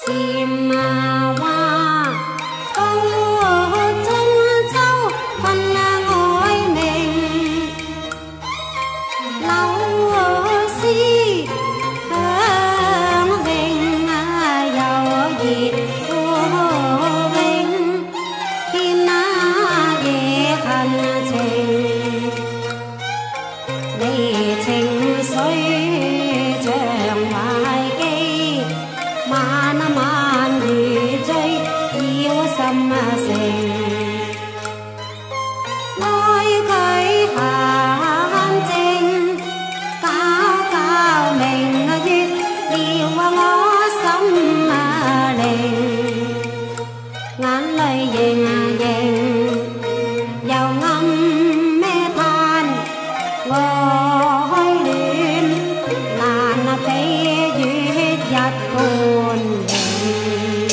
漸話到中秋分愛明，柳絲香永又熱富永，見那夜恨情，離情緒像懷記，漫漫如醉繞心城。愛佢閒靜，皎明月撩我心靈，眼淚盈盈，又暗咩嘆愛戀，難比月日半明。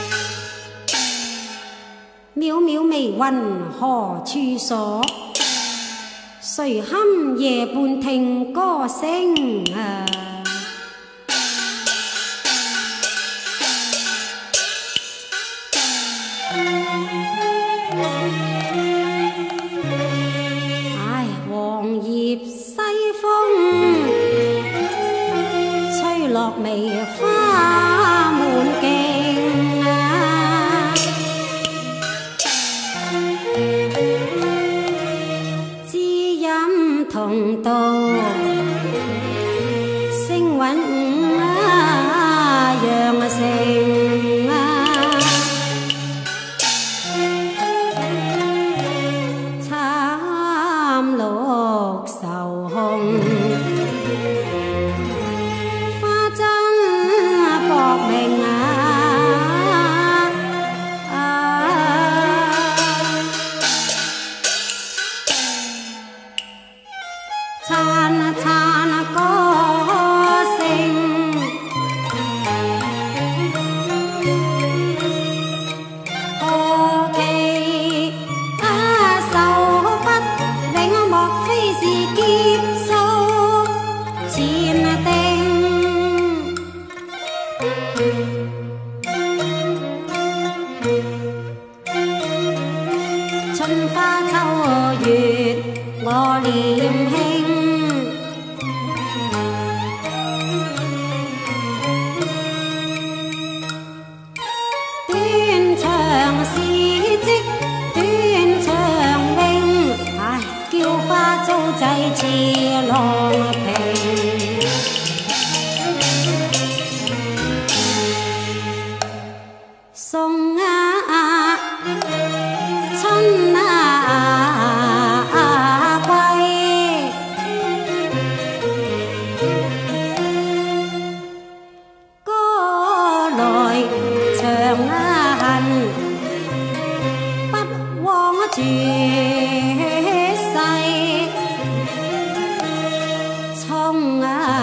渺渺微雲何處所？誰堪夜半聽歌聲啊！唉，黃葉西風，吹落梅花滿徑啊！知音同道，星韻羊城啊！參綠愁紅，花真薄命啊！燦歌聲，何其愁不永，莫非是劫數前定？春花秋月我念卿，斷腸事跡斷腸命，唉，嬌花遭際似浪平。送春歸，歌來長恨，不枉絕世。聰明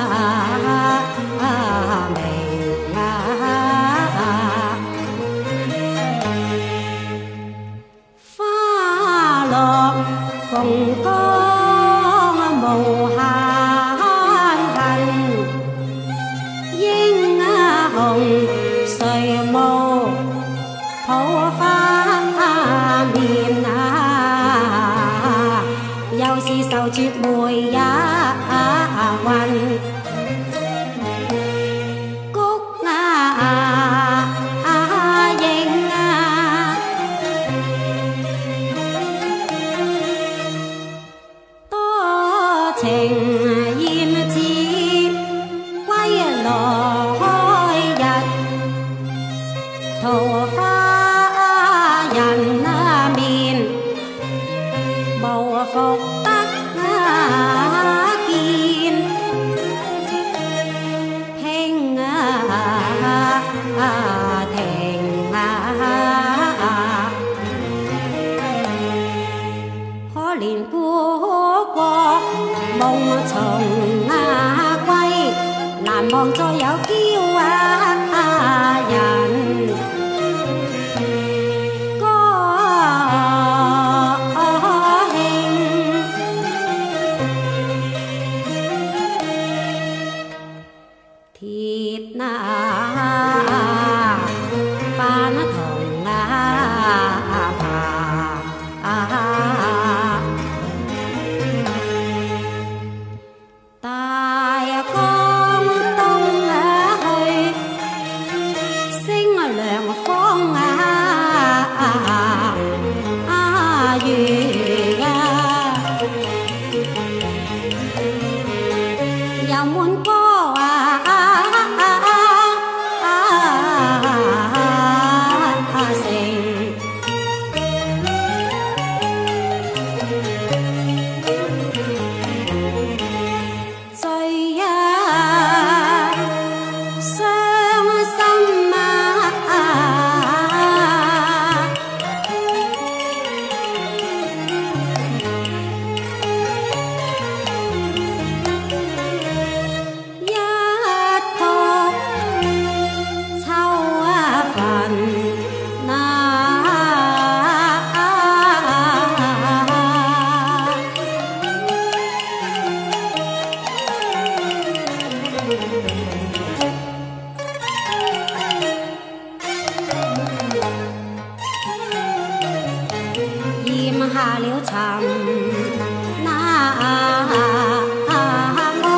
花落鳳江無限恨，英雄誰無抱花面啊？又是愁絕梅也暈，菊影啊！多情燕子歸來日，桃花人面，無復得見。卿停可憐故國夢從歸，難望再有嬌人。歌興鐵那滿歌下了沉那我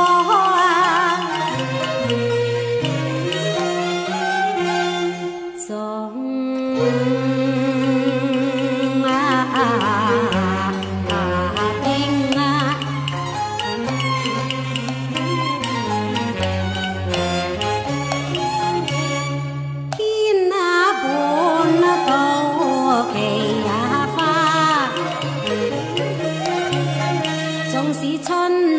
總冰天本到期縱使春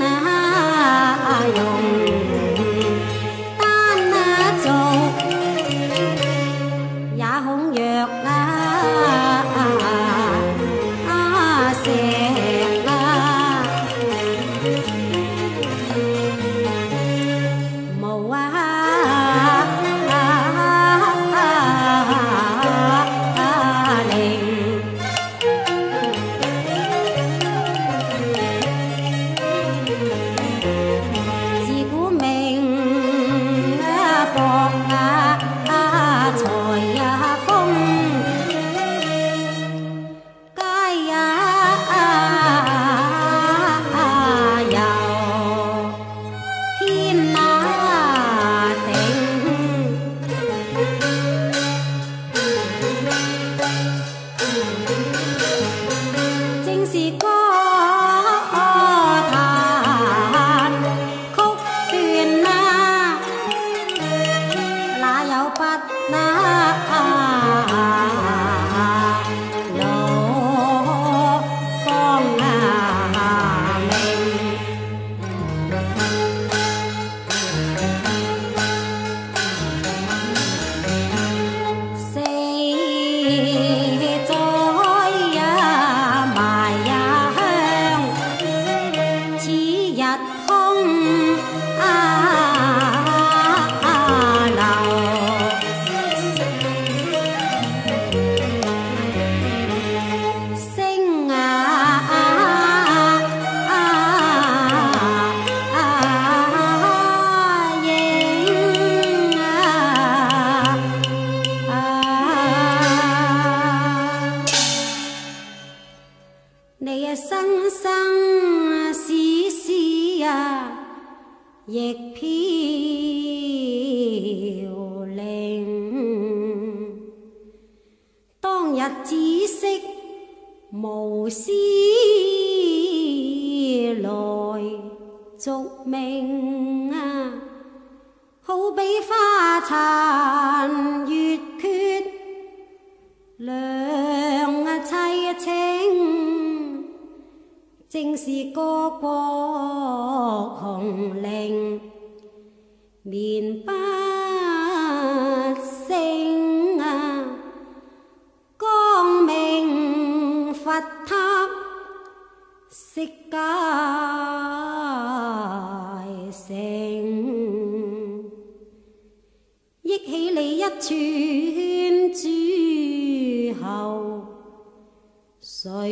用單做，也恐若石無靈。你生生世世亦飄零，當日只識無思來續命好比花殘月缺兩凄清，正是個國紅伶面不勝光明佛塔釋迦城，憶起你一串諸侯，誰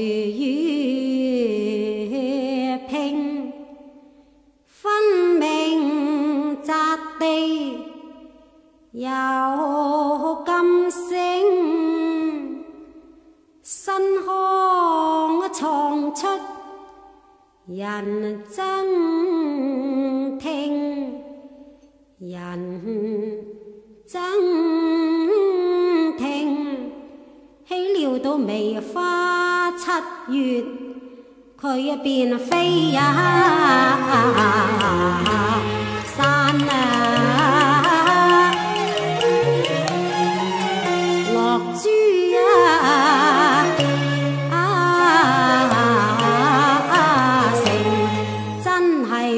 與拼分明擲地有金星，新腔藏出人爭聽，人爭聽，豈料到梅花七月，佢便飛呀。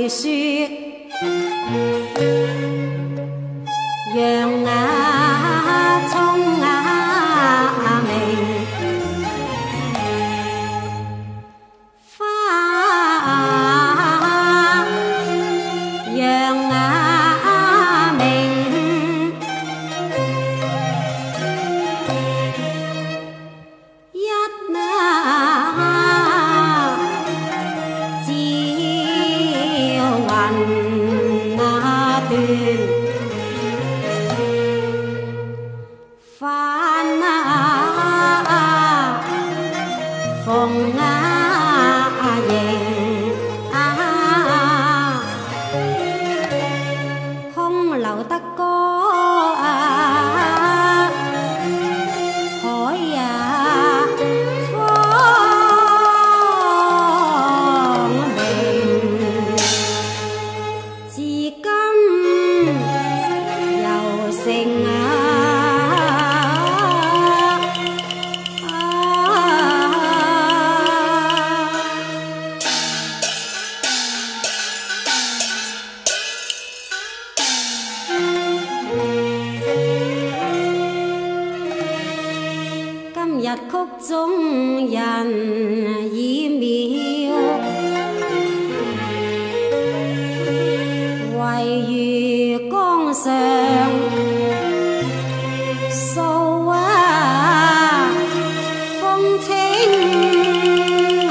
细說，楊啊葱啊明，花啊楊啊明，一帆啊，風啊，迎啊，空留得歌啊，海啊，方明，至今猶剩啊。今日曲中人已渺，唯如江上掃啊風清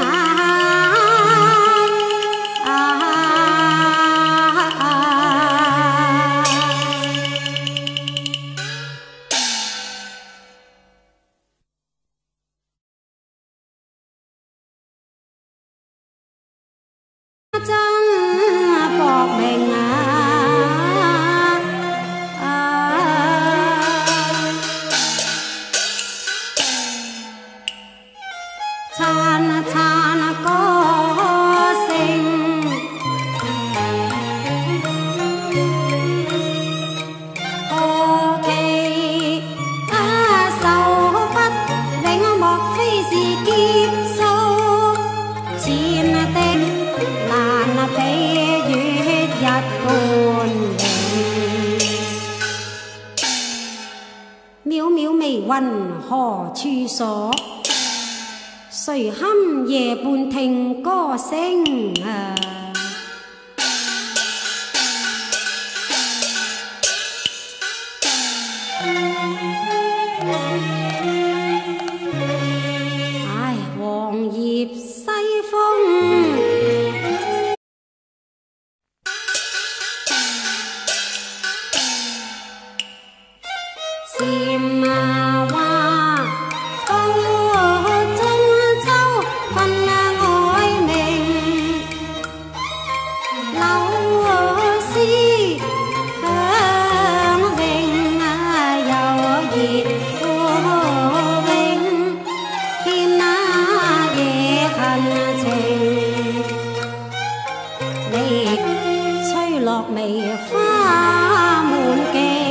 真薄命燦燦歌聲，何其愁不永，莫非是劫數前的難比月日半明，渺渺微雲何處所？誰堪夜半聽歌聲啊？唉，黃葉西風。蟬話到中秋分愛明，柳絲香永又熱富永，見那夜恨情，你吹落梅花滿徑。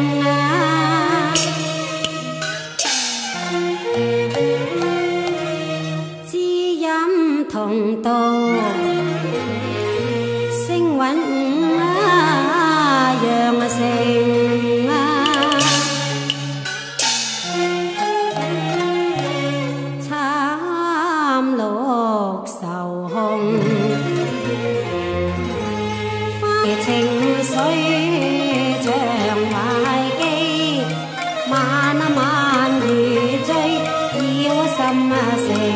同道星韻羊城參綠愁紅，情緒像懷記，漫漫如醉，繞心成。